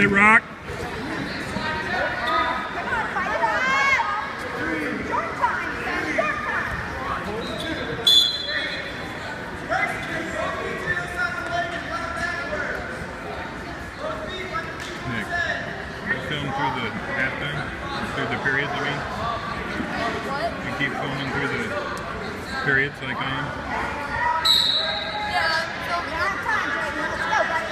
it, Rock. Nick, film through the half thing? Through the periods, I mean? What? You keep filming through the periods like I am? Yeah, so we have time, Jayden. Let's go, buddy.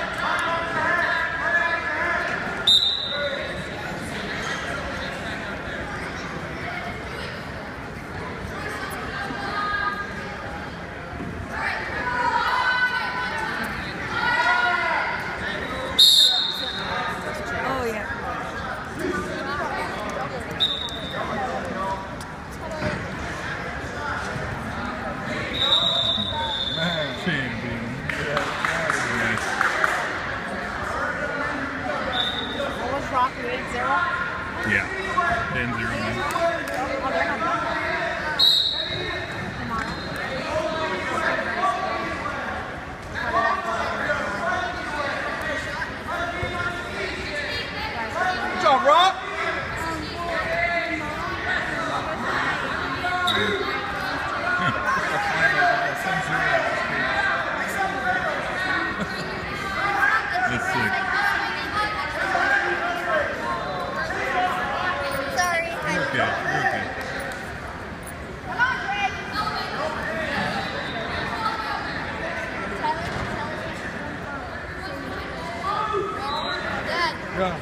Oh, yeah. Champion. Nice. What was Rock? 8-0? Yeah. 10-0, man. Oh, they're not done. Good job, Rob. That's sick. Sorry. You're okay. You're okay. Come on, Greg. Dad.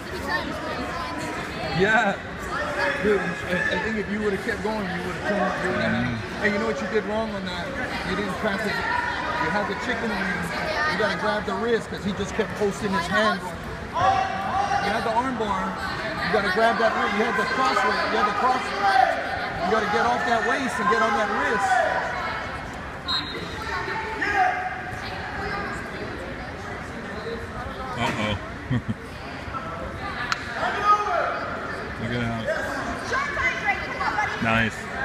Yeah. Dude, I think if you would have kept going, you would have turned. Hey, you know what you did wrong on that? You didn't pass it. You had the chicken wing. You got to grab the wrist because he just kept posting his hand. You had the arm bar. You got to grab that wrist. You had the cross. You had the cross. You got to get off that waist and get on that wrist. Uh-oh. Look at that. Short time, Greg. Come on, buddy. Nice.